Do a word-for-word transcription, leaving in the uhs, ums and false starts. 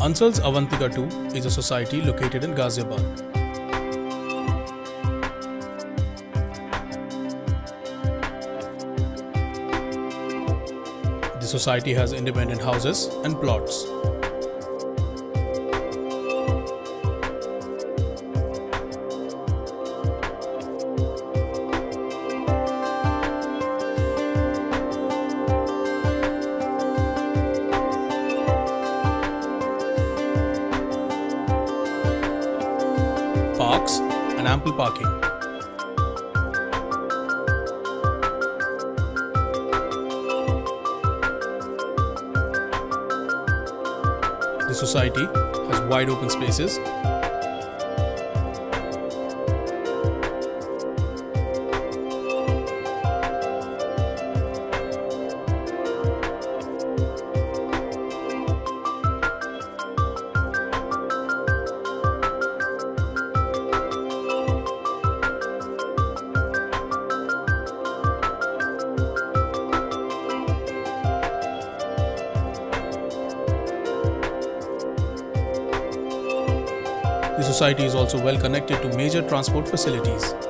Ansal's Avantika two is a society located in Ghaziabad. The society has independent houses and plots. Parks and ample parking. The society has wide open spaces, the society is also well connected to major transport facilities.